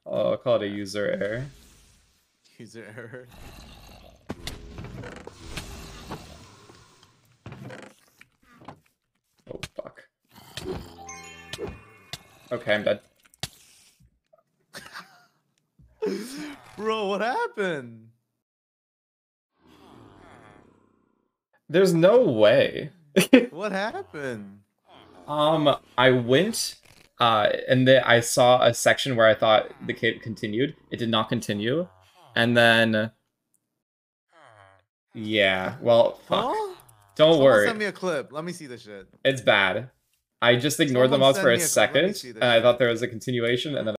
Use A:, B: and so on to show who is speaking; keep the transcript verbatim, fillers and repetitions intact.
A: Oh, I'll call it a user error.
B: User error.
A: Oh, fuck. Okay, I'm dead.
B: Bro, what happened?
A: There's no way.
B: What happened?
A: Um, I went, uh, and then I saw a section where I thought the kid continued. It did not continue. And then, yeah, well, fuck.
B: Huh?
A: Don't
B: Someone
A: worry.
B: send me a clip. Let me see this shit.
A: It's bad. I just ignored the
B: Someone
A: mods
B: send
A: for a
B: me a clip. Let me
A: second,
B: see this
A: and I
B: shit.
A: thought there was a continuation, and then